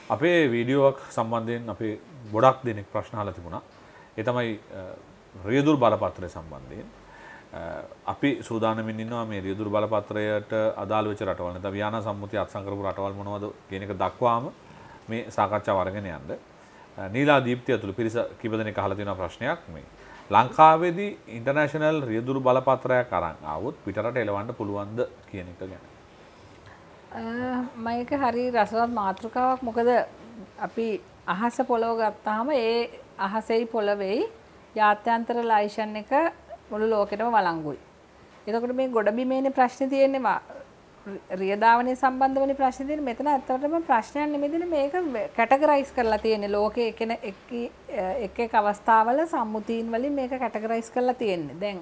අපේ වීඩියෝවක් සම්බන්ධයෙන් අපේ ගොඩක් දෙනෙක් ප්‍රශ්න අහලා තිබුණා. ඒ තමයි රියදුරු බලපත්‍රය සම්බන්ධයෙන්. අපි සූදානමින් ඉන්නවා මේ රියදුරු බලපත්‍රයට අදාළ වෙච්ච රටවල් නැත්නම් වියනා සම්මුතිය අත්සන් කරපු රටවල් මොනවද කියන එක දක්වාම මේ සාකච්ඡාව අරගෙන යන්න. නීලා දීප්තිය ඇතුළු පිරිස කිප දෙනෙක් අහලා තියෙන ප්‍රශ්නයක් මේ ලංකාවේදී ඉන්ටර්නැෂනල් රියදුරු බලපත්‍රයක් අරන් ආවොත් පිටරට එලවන්න පුළුවන්ද කියන එක ගැන. මම ඒක හරි රසවත් මාතෘකාවක්. මොකද අපි අහස පොළව ගත්තාම ඒ අහසෙයි පොළවේයි ජාත්‍යන්තර ලයිසන් එක මුළු ලෝකෙටම වළංගුයි. එතකොට මේ ගොඩබිමේනේ ප්‍රශ්නේ තියෙන්නේ රියදාවනේ සම්බන්ධවනේ ප්‍රශ්නේ තියෙන්නේ. මෙතන ඇත්තටම ප්‍රශ්නයක් නෙමෙයිනේ මේක කැටගරයිස් කරලා තියෙන්නේ. ලෝකයේ එක් අවස්ථාවල සම්මුතීන් වලින් මේක කැටගරයිස් කරලා තියෙන්නේ. දැන්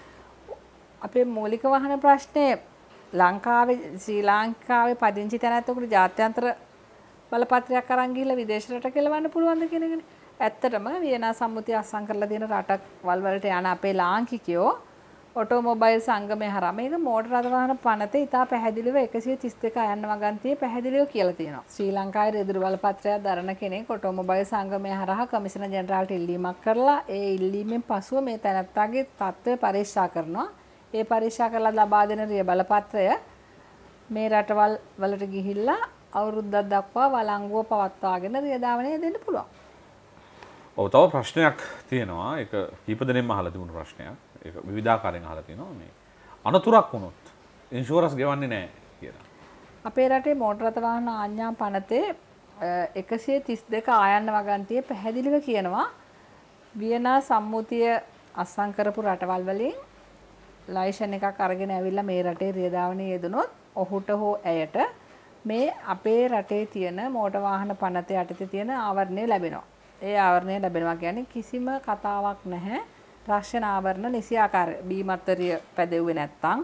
අපේ මූලික වහන ප්‍රශ්නේ ලංකාවේ ශ්‍රී ලංකාවේ පදිංචි තැනැත්තෙකුට ජාත්‍යන්තර බලපත්‍රයක් අරන් ගිහිල්ලා විදේශ රටක එලවන්න පුළුවන්ද කියන එකනේ. ඇත්තටම වියනා සම්මුතිය අත්සන් කරලා තියෙන රටක් වලට යන අපේ ලාංකිකයෝ ඔටෝමොබයිල් සංගමය හරහා මේක මෝටර රථ වාහන පනතේ ඉතා පැහැදිලිව 132 අයන්න වගන්තියේ පැහැදිලිව කියලා තියෙනවා. ශ්‍රී ලංකාවේ රියදුරු බලපත්‍රයක් දරන කෙනෙක් ඔටෝමොබයිල් සංගමය හරහා කමිෂනර් ජෙනරාල්ට ඉල්ලීමක් කරලා ඒ ඉල්ලීමෙන් පසුව මේ තැනැත්තාගේ තත්ත්වය පරීක්ෂා කරනවා. ඒ පරීක්ෂා කරලා ලබා දෙන රිය බලපත්‍රය මේ රටවල් වලට ගිහිල්ලා අවුරුද්දක් දක්වා වළංගුව පවත්වාගෙන රියදාවනය දෙන්න පුළුවන්. ඔව් තව ප්‍රශ්නයක් තියෙනවා. ඒක කීප දෙනෙක්ම අහලා තිබුණු ප්‍රශ්නයක්. ඒක විවිධාකාරයෙන් අහලා තියෙනවා. මේ අනතුරක් වුණොත් ඉන්ෂුරන්ස් ගෙවන්නේ නැහැ කියලා. අපේ රටේ මෝටර රථ වාහන ආඥා පනතේ 132 ආයන්න වගන්තියේ පැහැදිලිව කියනවා වියනා සම්මුතිය අත්සන් කරපු රටවල් වලින් ලයිසන් එකක් අරගෙන ඇවිල්ලා මේ රටේ රියදාවනේ යෙදුනොත් ඔහුට හෝ ඇයට මේ අපේ රටේ තියෙන මෝටර වාහන පනතේ යටතේ තියෙන ආවරණය ලැබෙනවා. ඒ ආවරණය ලැබෙනවා කියන්නේ කිසිම කතාවක් නැහැ. රක්ෂණ ආවරණ නිසියාකාර බීමත්තරිය පැදෙව්වේ නැත්තම්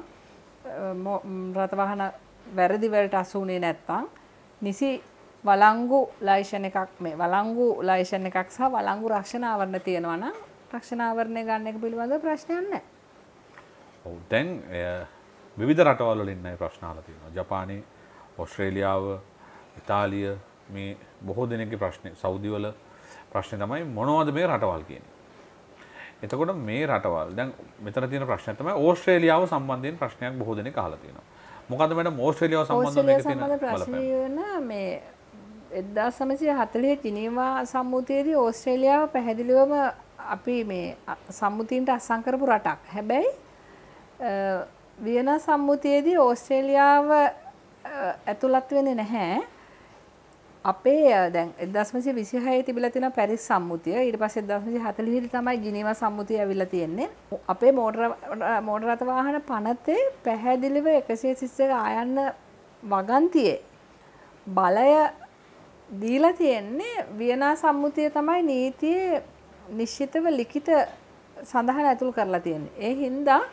රථ වාහන වැරදි වලට අසු වුණේ නැත්තම් නිසි වළංගු ලයිසන් එකක් මේ වළංගු ලයිසන් එකක් සහ වළංගු රක්ෂණ ආවරණ තියෙනවා නම් රක්ෂණ ආවරණය ගන්න එක පිළිබඳව ප්‍රශ්නයක් නැහැ. ඔව් දැන් විවිධ රටවල් වලින් මේ ප්‍රශ්න අහලා තියෙනවා. ජපානයේ, ඕස්ට්‍රේලියාව, ඉතාලිය මේ බොහෝ දෙනෙක්ගේ ප්‍රශ්නේ සෞදි වල ප්‍රශ්නේ තමයි මොනවද මේ රටවල් කියන්නේ. එතකොට මේ රටවල් දැන් මෙතන තියෙන ප්‍රශ්නය තමයි ඕස්ට්‍රේලියාව සම්බන්ධයෙන් ප්‍රශ්නයක් බොහෝ දෙනෙක් අහලා තියෙනවා. මොකද්ද මැඩම් ඕස්ට්‍රේලියාව සම්බන්ධව මේක තියෙන බලපෑම? මේ 1940 ජිනීවා සම්මුතියේදී ඕස්ට්‍රේලියාව පැහැදිලිවම අපි මේ සම්මුතියින්ට අත්සන් කරපු රටක්. හැබැයි වියනා සම්මුතියේදී ඕස්ට්‍රේලියාව ඇතුළත් වෙන්නේ නැහැ. අපේ දැන් 1926 තිබිලා තියෙන පැරිස් සම්මුතිය ඊට පස්සේ 1940 දී තමයි ජිනීවා සම්මුතිය ඇවිල්ලා තියෙන්නේ. අපේ මෝටර රථ වාහන පනතේ පැහැදිලිව 131 ආයන්න වගන්තියේ බලය දීලා තියෙන්නේ වියනා සම්මුතිය තමයි නීතියේ නිශ්චිතව ලිඛිත සඳහන් ඇතුළු කරලා තියෙන්නේ. ඒ හින්දා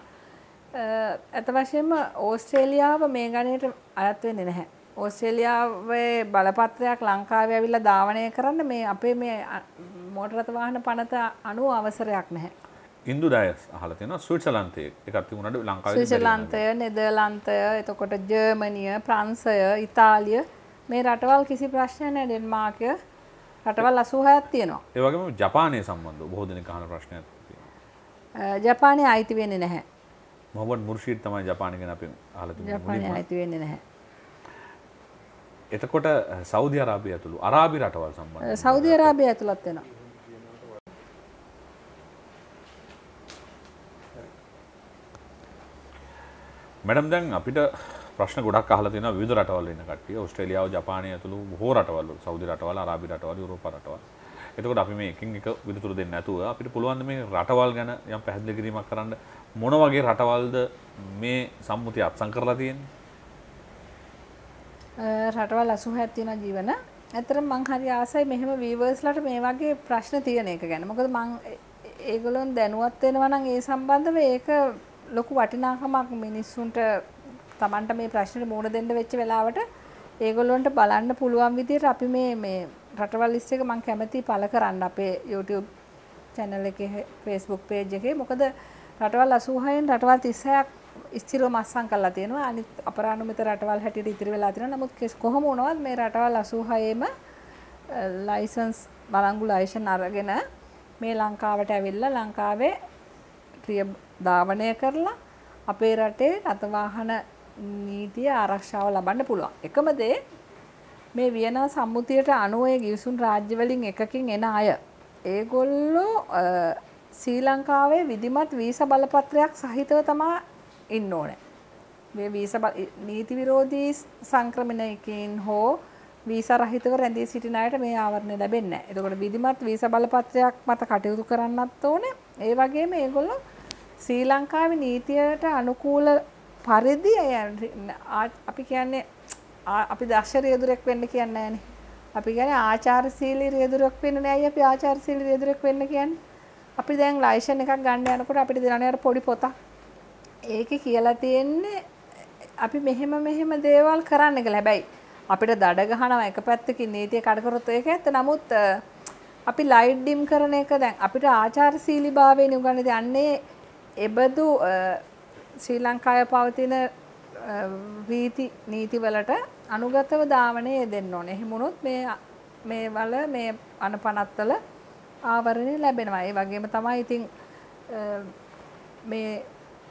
අත වශයෙන්ම ඕස්ට්‍රේලියාව මේ ගණයට අයත් වෙන්නේ නැහැ. ඕස්ට්‍රේලියාවේ බලපත්‍රයක් ලංකාවේ ඇවිල්ලා ධාවනය කරන්න මේ අපේ මේ මෝටර රථ වාහන පනත අනුව අවසරයක් නැහැ. ඉන්දු ඩයස් අහලා තියෙනවා ස්විට්සර්ලන්තයේ එකක් තිබුණාට ලංකාවේ ස්විට්සර්ලන්තය, නෙදර්ලන්තය, එතකොට ජර්මනිය, ප්‍රංශය, ඉතාලිය මේ රටවල් කිසි ප්‍රශ්නයක් නැහැ. ඩෙන්මාර්කය රටවල් 86ක් තියෙනවා. ඒ වගේම ජපානය සම්බන්ධව බොහෝ දෙනෙක් අහන ප්‍රශ්නයක් තියෙනවා. ජපානය අයිති වෙන්නේ නැහැ. මොහමඩ් මුර්ෂිද් තමයි ජපානය ගැන අපි අහලා තිබුණේ. ජපානය අයිති වෙන්නේ නැහැ. එතකොට සෞදි අරාබිය ඇතුළු අරාබි රටවල් සම්බන්ධව සෞදි අරාබිය ඇතුළත් වෙනවා. මැඩම් දැන් අපිට ප්‍රශ්න ගොඩක් අහලා තියෙනවා විවිධ රටවල් ඉන්න කට්ටිය. ඕස්ට්‍රේලියාව, ජපානය ඇතුළු බොහෝ රටවල්, සෞදි රටවල්, අරාබි රටවල්, යුරෝපා රටවල්. එතකොට අපි මේ එකින් එක විතර දෙන්න නැතුව අපිට පුළුවන් මේ රටවල් ගැන යම් පැහැදිලි කිරීමක් කරන්න මොන වගේ රටවල්ද මේ සම්මුතිය අත්සන් කරලා තියෙන්නේ? රටවල් 86ක් තියෙන ජීවන. ඇත්තටම මං හරි ආසයි මෙහෙම වීවර්ස්ලාට මේ වගේ ප්‍රශ්න තියෙන එක ගැන. මොකද මං ඒගොල්ලොන් දැනුවත් වෙනවා නම් ඒ සම්බන්ධව ඒක ලොකු වටිනාකමක් මිනිස්සුන්ට Tamanට මේ ප්‍රශ්නෙට මුහුණ දෙන්න වෙච්ච වෙලාවට ඒගොල්ලොන්ට බලන්න පුළුවන් විදිහට අපි මේ රටවල් ලිස්ට් එක මං කැමැති පළ කරන්න අපේ YouTube channel එකේ Facebook page එකේ. මොකද රටවල් 86න් රටවල් 36ක් ස්ථිරව මස්සන් කරලා තියෙනවා. අනිත් අපරාණුමිත රටවල් හැටියට ඉතිරි වෙලා තියෙනවා. නමුත් කොහොම වුණවත් මේ රටවල් 86ෙම ලයිසන්ස් බලංගු ලයිසන් අරගෙන මේ ලංකාවට ඇවිල්ලා ලංකාවේ ක්‍රිය ධාවනය කරලා අපේ රටේ රථවාහන නීතිය ආරක්ෂාව ලබන්න පුළුවන්. එකම දේ මේ වියනා සම්මුතියට අනුව ඒ ගිවිසුම් රාජ්‍ය වලින් එකකින් එන අය ඒගොල්ලෝ ශ්‍රී ලංකාවේ විධිමත් වීසා බලපත්‍රයක් සහිතව තමයි ඉන්න ඕනේ. මේ වීසා නීති විරෝධී සංක්‍රමණයකින් හෝ වීසා රහිතව රැඳී සිටින අයට මේ ආවරණය ලැබෙන්නේ නැහැ. එතකොට විධිමත් වීසා බලපත්‍රයක් මත කටයුතු කරන්නත් ඕනේ. ඒ වගේම ඒගොල්ලෝ ශ්‍රී ලංකාවේ නීතියට අනුකූල පරිදි අපි කියන්නේ අපි දක්ෂ රියදුරෙක් වෙන්න කියන්නේ නැහැනේ. අපි කියන්නේ ආචාරශීලී රියදුරෙක් වෙන්න නෑයි අපි ආචාරශීලී රියදුරෙක් වෙන්න කියන්නේ. අපි දැන් ලයිසන් එකක් ගන්න යනකොට අපිට දෙනවනේ අර පොඩි පොතක්. ඒකේ කියලා තියෙන්නේ අපි මෙහෙම දේවල් කරන්න කියලා. හැබැයි අපිට දඩ ගහනවා එක පැත්තකින් නීතිය කඩ කරොත් ඒක ඇත්ත. නමුත් අපි ලයිට් ඩිම් කරන එක දැන් අපිට ආචාරශීලීභාවයෙන් උගන්වන්නේ යන්නේ එබඳු ශ්‍රී ලංකාවේ පවතින රීති නීතිවලට අනුගතව ධාවනය දෙන්න ඕනේ. එහෙම වුණොත් මේ වල මේ අනපනත්වල ආවරණය ලැබෙනවා. ඒ වගේම තමයි ඉතින් මේ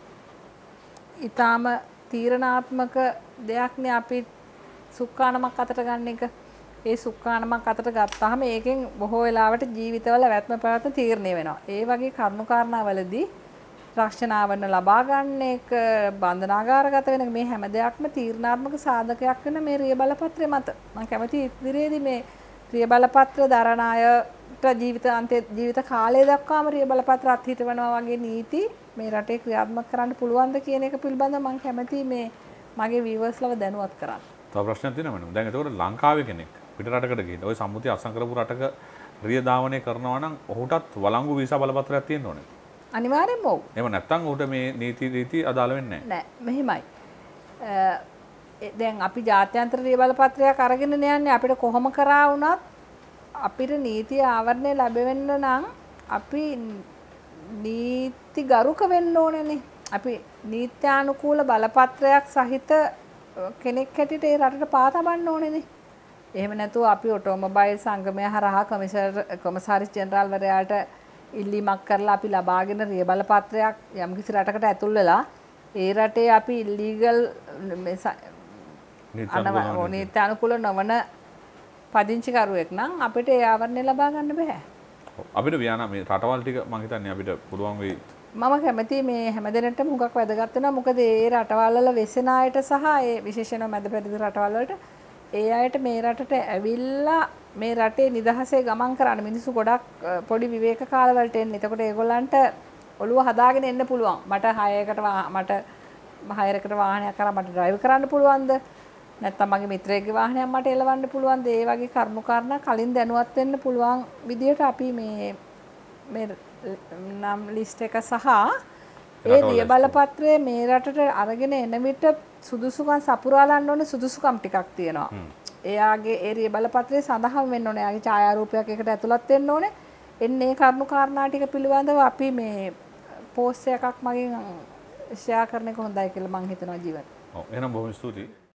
ඊටාම තීරණාත්මක දෙයක්නේ අපි සුක්කානමක් අතට ගන්න එක. ඒ සුක්කානමක් අතට ගත්තාම ඒකෙන් බොහෝ වෙලාවට ජීවිතවල වැත්ම පැවැත්ම තීරණය වෙනවා. ඒ වගේ කරුණු කාරණාවලදී රක්ෂණාවරණ ලබා ගන්න එක බන්ධනාගාරගත වෙන මේ හැම දෙයක්ම තීරණාත්මක සාධකයක් වෙන මේ රිය බලපත්‍රය මත. මම කැමති ඉදිරියේදී මේ රිය බලපත්‍ර දරන අයට ජීවිත කාලය දක්වාම රිය බලපත්‍ර අත්හිටවනවා වගේ නීති මේ රටේ ක්‍රියාත්මක කරන්න පුළුවන්ද කියන එක පිළිබඳව මම කැමති මේ මගේ වීවර්ස්ලව දැනුවත් කරන්න. තව ප්‍රශ්නයක් තියෙනවා මම. දැන් ඒතකොට ලංකාවේ කෙනෙක් පිට රටකට ගිහින් ওই සම්මුතිය අත්සන් කරපු රටක රිය ධාවනය කරනවා නම් ඔහුටත් වළංගු වීසා බලපත්‍රයක් තියෙන්න ඕනේ. අනිවාර්යෙන්ම ඔව්. එහෙම නැත්නම් ඌට මේ නීති රීති අදාළ වෙන්නේ නැහැ. නෑ මෙහෙමයි. දැන් අපි ජාත්‍යන්තර රිය බලපත්‍රයක් අරගෙන යන්නේ අපිට කොහොම කරා වුණත් අපිට නීතිය ආවරණය ලැබෙන්න නම් අපි නීති ගරුක වෙන්න ඕනේනේ. අපි නීත්‍යානුකූල බලපත්‍රයක් සහිත කෙනෙක් හැටියට ඒ රටට පා තබන්න ඕනේනේ. එහෙම නැතුව අපි ඔටෝමොබයිල් සංගමය හරහා කොමසාරිස් ජෙනරාල්වරයාට ඉල්ලීමක් කරලා අපි ලබාගෙන රිය බලපත්‍රයක් යම්කිසි රටකට ඇතුල් වෙලා ඒ රටේ අපි ඉල්ලීගල් නීත්‍යානුකූල නොවන පදිංචිකරුවෙක් නම් අපිට ඒ ආවරණය ලබා ගන්න බෑ. අපිට වියනා මේ රටවල් ටික මම හිතන්නේ අපිට පුළුවන් වෙයි. මම කැමති මේ හැමදෙනාටම හුඟක් වැදගත් වෙනවා. මොකද ඒ රටවල් වල වෙසෙන අයට සහ ඒ විශේෂයෙන්ම මැද පෙරදිග රටවල් වලට ඒ අයට මේ රටට ඇවිල්ලා මේ රටේ නිදහසේ ගමන් කරන්න මිනිස්සු ගොඩක් පොඩි විවේක කාලවලට එන්නේ. එතකොට ඒගොල්ලන්ට ඔළුව හදාගෙන එන්න පුළුවන්. මට 6කට වාහනයක් කරා මට ඩ්‍රයිව් කරන්න පුළුවන්ද? නැත්නම් මගේ මිත්‍රයෙක්ගේ වාහනයක් මට එලවන්න පුළුවන්ද? ඒ වගේ කරුණු කාරණා කලින් දැනුවත් වෙන්න පුළුවන් විදියට අපි මේ නම් ලිස්ට් එක සහ ඒ රිය බලපත්‍රය මේ රටට අරගෙන එන විට සුදුසුකම් සපුරාලන්න ඕනේ සුදුසුකම් ටිකක් තියෙනවා. එයාගේ ඒ රිය බලපත්‍රයේ සඳහන් වෙන්න ඕනේ. එයාගේ ඡායාරූපයක් එකට ඇතුළත් වෙන්න ඕනේ. එන්නේ කරුණු කාරණා ටික පිළිබඳව අපි මේ පෝස්ට් එකක් මගෙන් ෂෙයා කරන එක හොඳයි කියලා මම හිතනවා ජීවත්. ඔව් එහෙනම් බොහොම ස්තුතියි.